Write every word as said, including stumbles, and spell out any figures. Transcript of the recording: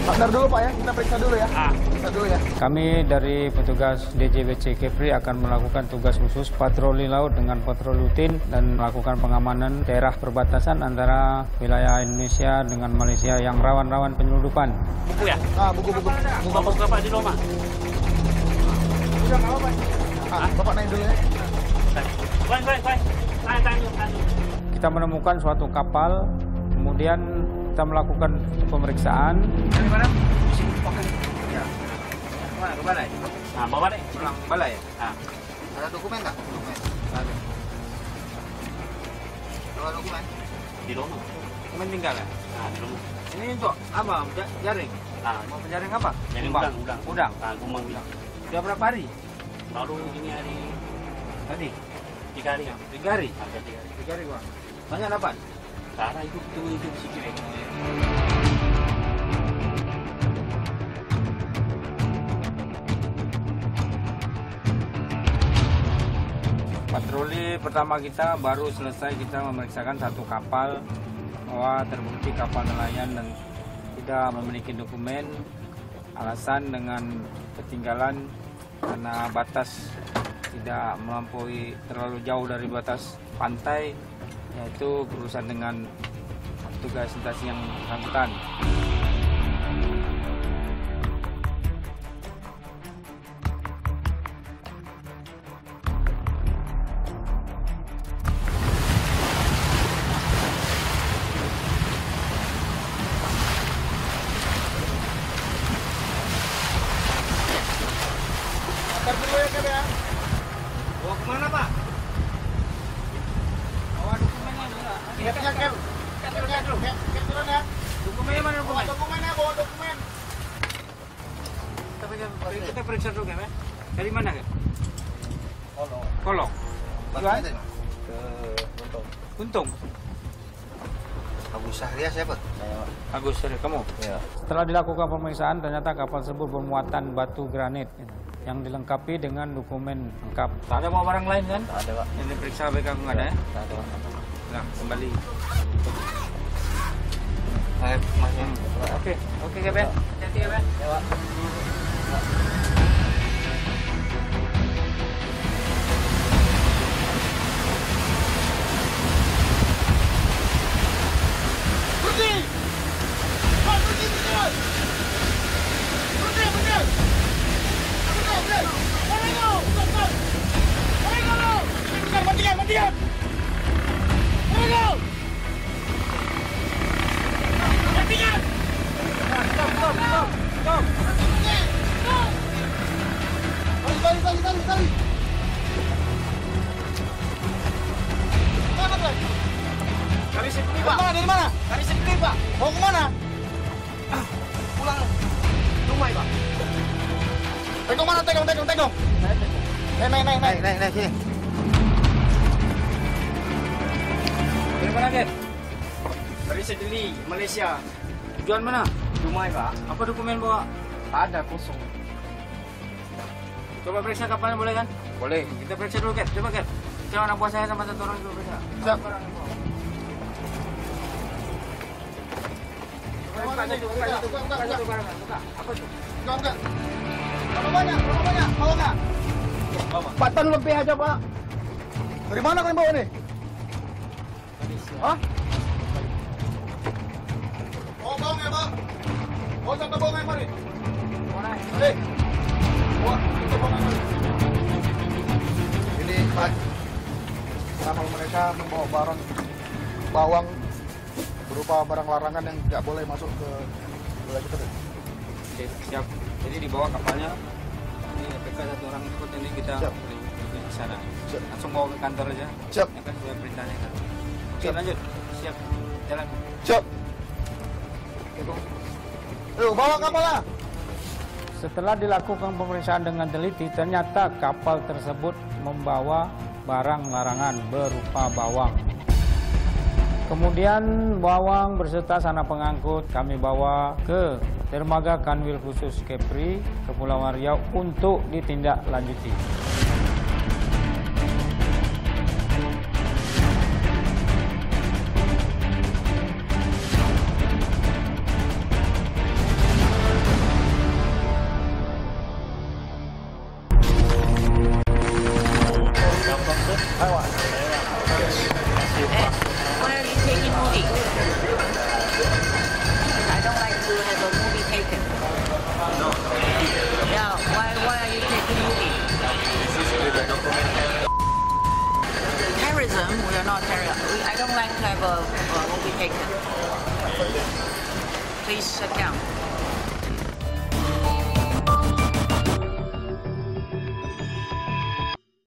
Bentar dulu Pak ya, kita periksa dulu ya. Ah. Periksa dulu ya. Kami dari petugas D J B C Kepri akan melakukan tugas khusus patroli laut dengan patroli rutin dan melakukan pengamanan daerah perbatasan antara wilayah Indonesia dengan Malaysia yang rawan-rawan penyelundupan. Buku ya? Ah, buku-buku. Buku Bapak Bapak di rumah. Udah nggak apa-apa. Ah, Bapak naik dulu ya. Baik, baik, baik. Naik, naik, naik. Kita menemukan suatu kapal, kemudian kita melakukan pemeriksaan. Dari mana? Di sini. Oke. Ya. Mana ke balai? Nah, bawa deh. Pulang balai ya? Nah, Ada dokumen nggak? Dokumen. Ada. Ada dokumen? di rumah. Dokumen tinggal ya? Nah, di rumah. Ini untuk apa? Ja- Jaring? Nah, Mau penjaring apa? jadi Kumbang. udang, udang. Udang? Nah, gumbang bilang. Sudah berapa hari? Baru ini hari Tadi? tiga hari. Tiga hari? Ada tiga hari. Tiga hari Bang. Banyak dapat? Cara itu itu itu sikit. Patroli pertama kita baru selesai kita memeriksakan satu kapal bahwa terbukti kapal nelayan dan tidak memiliki dokumen, alasan dengan ketinggalan karena batas tidak melampaui terlalu jauh dari batas pantai, yaitu berurusan dengan tugas instansi yang bersangkutan. Bentar dulu ya, Kep ya. Bawa kemana Pak? Bawa dokumennya enggak? Kepnya, Kep. Kepnya, Kep. Kep turun ya. Dokumennya mana Bawa dokumen? dokumennya, bawa dokumen. Kita periksa, kita periksa dulu kan? Dari mana kan? Kolong. Kolong. Jual? Ke Untung. Untung, Agus Sahria siapa? Agus, sorry, kamu? Ya. Setelah dilakukan pemeriksaan, ternyata kapal tersebut bermuatan batu granit yang dilengkapi dengan dokumen lengkap. Ada bawa barang lain kan? Ada, Pak. Yang diperiksa B K nggak ada ya? Ada, Pak. Nah, kembali. Eh, masih. Oke, oke Kep. Hati-hati Kep. Ya, Pak. Berhenti! Pak, berhenti, berhenti! Berhenti, berhenti! Berhenti, berhenti! Mari kau! Stop, stop! Mari kau! Matikan, matikan, matikan! Mari kau! Matikan! Stop, stop, stop, stop. Berhenti! Stop! Balik, balik, balik, balik, balik! Mana, Pak? Kami sendiri Dari mana, dari mana? Kami sendiri Pak. Mau kemana? Pulang Dumai Pak. Tegong mana? Tegong, tegong, tegong. Naik, naik, naik, naik. naik, naik sini. Dari mana Kep? Dari Sedeli, Malaysia. Tujuan mana? Dumai Pak. Apa dokumen bawa? Ada kosong. Coba periksa kapalnya boleh kan? Boleh. Kita periksa dulu Kep. Coba Kep. Coba anak buah saya sama satu orang dulu periksa. Siap. Barang yang bawa. Buka, buka, buka, buka, buka, buka. Buka, buka. Apa itu? Enggak, enggak. Berapa banyak? Berapa banyak? Bawa enggak? Empat ton lebih aja, Pak. Dari mana kalian bawa nih? Hah? Bawa bawang ya, Pak. Bawa satu bawang yang mari. Mana? Hei. Bawa satu bawang yang mari. Ini, Pak. Kapal mereka membawa barang bawang berupa barang larangan yang tidak boleh masuk ke wilayah kita. Oke, siap. Jadi dibawa kapalnya. Ini P K satu orang ikut ini kita Siap. di sana. Siap. Langsung bawa ke kantor aja. Siap. Ya kan sesuai perintahnya kan. Oke, Siap. lanjut. Siap. Jalan. Siap. Ayo, bawa kapalnya. Setelah dilakukan pemeriksaan dengan teliti, ternyata kapal tersebut membawa barang larangan berupa bawang. Kemudian bawang berserta sana pengangkut kami bawa ke dermaga Kanwil Khusus Kepri, Kepulauan Riau untuk ditindaklanjuti. shut down.